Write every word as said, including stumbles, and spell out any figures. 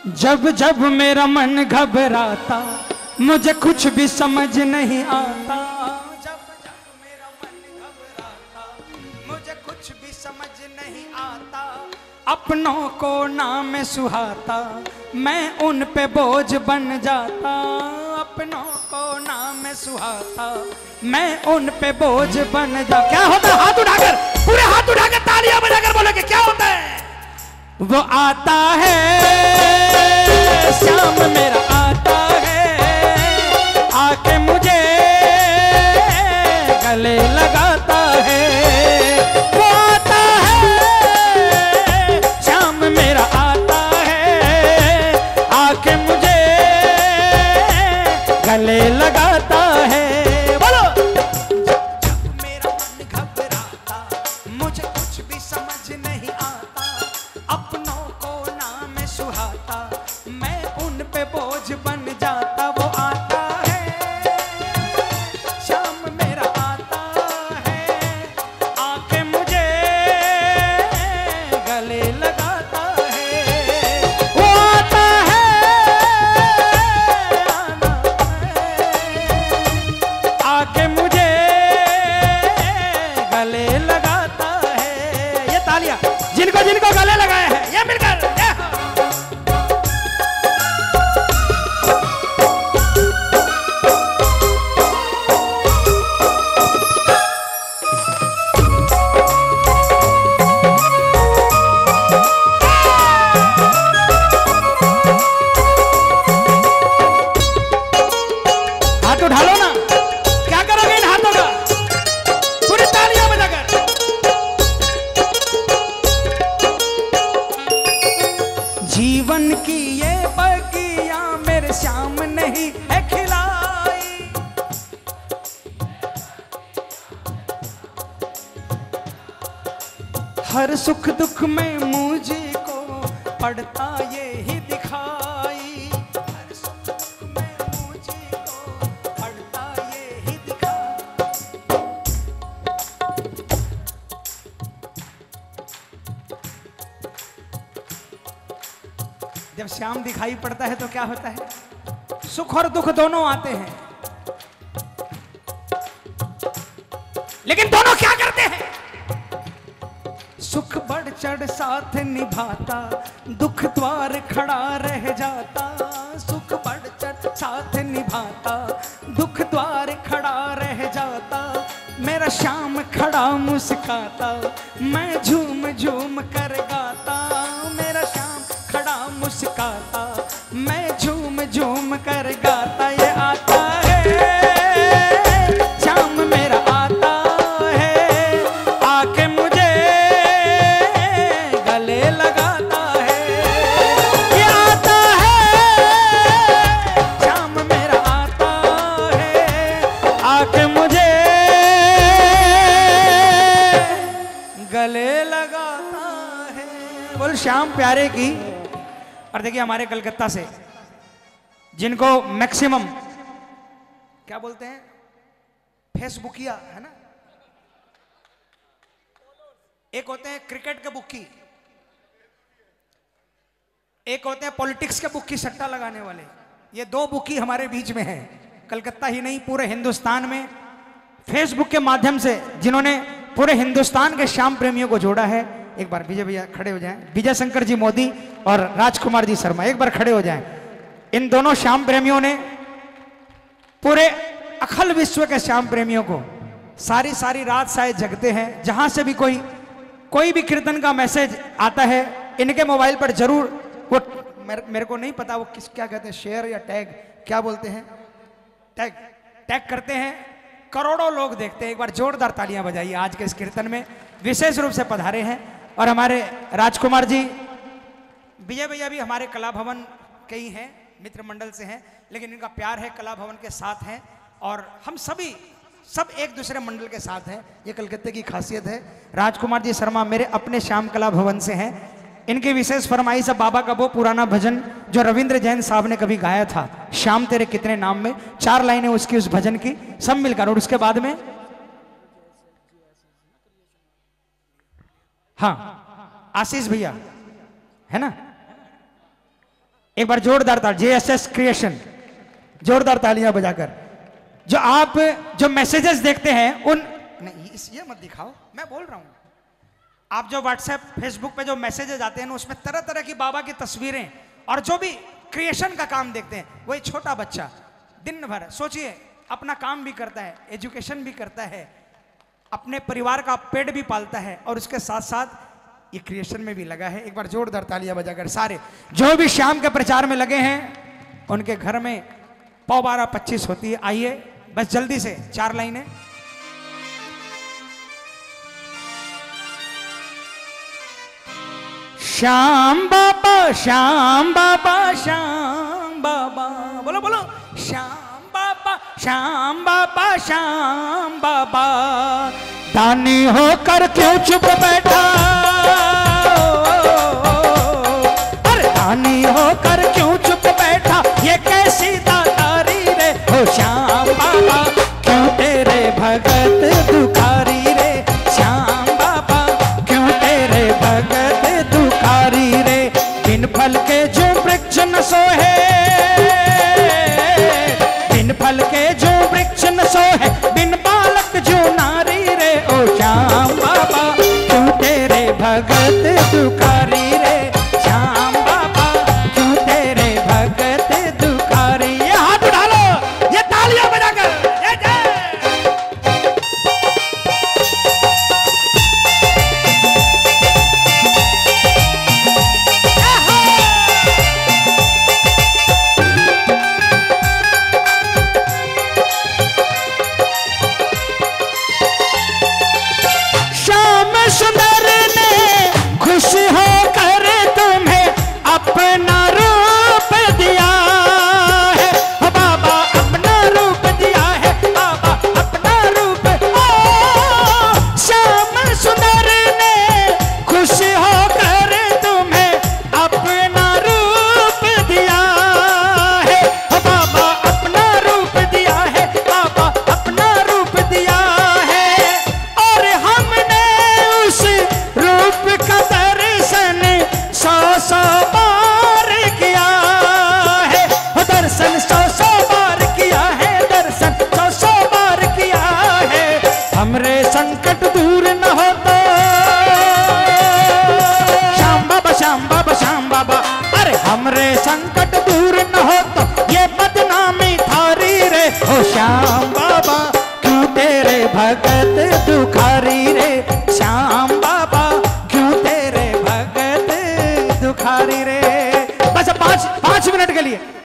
जब जब मेरा मन घबराता मुझे कुछ भी समझ नहीं आता, जब जब मेरा मन घबराता मुझे कुछ भी समझ नहीं आता, अपनों को नाम सुहाता मैं उन पे बोझ बन जाता, अपनों को नाम सुहाता मैं उन पे बोझ बन जा। क्या होता है? हाथ उठाकर, पूरे हाथ उठाकर तालियां बजाकर बोलोगे क्या होता है? वो आता है श्याम मेरा आता है, आके मुझे गले लगाता है, वो आता है श्याम मेरा आता है, आके मुझे गले लगाता है। बोलो। जब मेरा मन घबराता मुझे कुछ भी समझ नहीं आता, अपनों को नाम सुहाता मैं उन पे बोझ बन जाता, वो आता है श्याम मेरा आता है, आके मुझे गले लगाता है, वो आता है आके मुझे गले लगाता है। ये तालियां जिनको जिनको गले लगाए हैं ये मिलकर। हाथ उठा लो ना, क्या करोगे इन हाथों का? पूरी तालियां बजाकर। जीवन की ये बगिया मेरे श्याम नहीं है खिलाई, हर सुख दुख में मुझे को पड़ता ये ही दिखाई, हर सुख दुख में मुझे को पड़ता ये ही दिखाई। जब श्याम दिखाई पड़ता है तो क्या होता है? सुख और दुख दोनों आते हैं, लेकिन दोनों क्या करते हैं? सुख बढ़ चढ़ साथ निभाता, दुख द्वार खड़ा रह जाता, सुख बढ़ चढ़ साथ निभाता, दुख द्वार खड़ा रह जाता, मेरा श्याम खड़ा मुस्काता मैं झूम झूम कर गाता, मेरा श्याम खड़ा मुस्काता मैं झूम झूम कर गाता। ये आता है श्याम मेरा आता है, आके मुझे गले लगाता है, ये आता है श्याम मेरा आता है, आके मुझे गले लगाता है। बोल श्याम प्यारे की। और देखिए हमारे कलकत्ता से जिनको मैक्सिमम क्या बोलते हैं, फेसबुकिया है ना, एक होते हैं क्रिकेट के बुक्की, एक होते हैं पॉलिटिक्स के बुक्की, सट्टा लगाने वाले। ये दो बुक्की हमारे बीच में है, कलकत्ता ही नहीं पूरे हिंदुस्तान में फेसबुक के माध्यम से जिन्होंने पूरे हिंदुस्तान के श्याम प्रेमियों को जोड़ा है। एक बार विजय भैया खड़े हो जाएं, विजय शंकर जी मोदी और राजकुमार जी शर्मा एक बार खड़े हो जाएं। इन दोनों श्याम प्रेमियों ने पूरे अखिल विश्व के श्याम प्रेमियों को सारी सारी रात शायद जगते हैं, जहां से भी कोई कोई भी कीर्तन का मैसेज आता है इनके मोबाइल पर जरूर वो मेरे, मेरे को नहीं पता वो किस क्या कहते हैं, शेयर या टैग क्या बोलते हैं, टैग टैग करते हैं, करोड़ों लोग देखते हैं। एक बार जोरदार तालियां बजाइए। आज के इस कीर्तन में विशेष रूप से पधारे हैं और हमारे राजकुमार जी, विजय भैया भी हमारे कला भवन के ही हैं, मित्र मंडल से हैं, लेकिन इनका प्यार है कला भवन के साथ हैं और हम सभी सब एक दूसरे मंडल के साथ हैं। ये कलकत्ते की खासियत है। राजकुमार जी शर्मा मेरे अपने श्याम कला भवन से हैं। इनकी विशेष फरमाइश है बाबा का वो पुराना भजन जो रविंद्र जैन साहब ने कभी गाया था, श्याम तेरे कितने नाम में, चार लाइनें उसकी उस भजन की सब मिलकर। और उसके बाद में हाँ आशीष भैया है ना, एक बार जोरदार ताली, जे एस एस क्रिएशन, जोरदार तालियां बजाकर। जो आप जो मैसेजेस देखते हैं उन नहीं, इस ये मत दिखाओ, मैं बोल रहा हूं। आप जो व्हाट्सएप फेसबुक पे जो मैसेजेस आते हैं ना, उसमें तरह तरह की बाबा की तस्वीरें और जो भी क्रिएशन का काम देखते हैं, वही छोटा बच्चा दिन भर सोचिए अपना काम भी करता है, एजुकेशन भी करता है, अपने परिवार का पेट भी पालता है और उसके साथ साथ ये क्रिएशन में भी लगा है। एक बार जोरदार तालियां बजाकर सारे जो भी शाम के प्रचार में लगे हैं उनके घर में पौ बारह पच्चीस होती है। आइए बस जल्दी से चार लाइनें। श्याम बाबा श्याम बाबा श्याम बाबा, बोलो बोलो, श्याम बाबा श्याम बाबा श्याम बाबा, दानी होकर क्यों चुप बैठा, अरे दानी होकर क्यों चुप बैठा, ये कैसी दातारी रे, हो श्याम बाबा क्यों तेरे भगत दुखारी रे, श्याम बाबा क्यों तेरे भगत दुखारी रे, बिन फल के जो वृक्ष न सोहे, बिन फल के जो वृक्ष न सोहे, बिन बालक जो नारी रे, ओ श्याम बाबा क्यों तेरे भगत दुखारी रे, श्याम बाबा क्यों तेरे भगत दुखारी। ये हाथ उठा लो, ये तालियां बजाकर जय जय। सुंदर ने खुश होकर तुम्हें अपना रूप दिया है, बाबा अपना रूप दिया है, बाबा अपना रूप, ओ श्याम सुंदर ने खुश होकर तुम्हें अपना रूप दिया है, बाबा अपना रूप दिया है, बाबा अपना रूप दिया है, और हमने रूप का दर्शन सौ सौ बार किया है, दर्शन सौ सौ बार किया है, दर्शन सौ सौ बार किया है, हमरे संकट दूर न हो तो, श्याम बाबा श्याम बाबा श्याम बाबा, अरे हमरे संकट दूर न हो तो ये बदनामी थारी रे, हो श्याम बाबा क्यों तेरे भगत दुखारी रे, श्याम बाबा क्यों तेरे भगत दुखारी रे। बस पांच पांच मिनट के लिए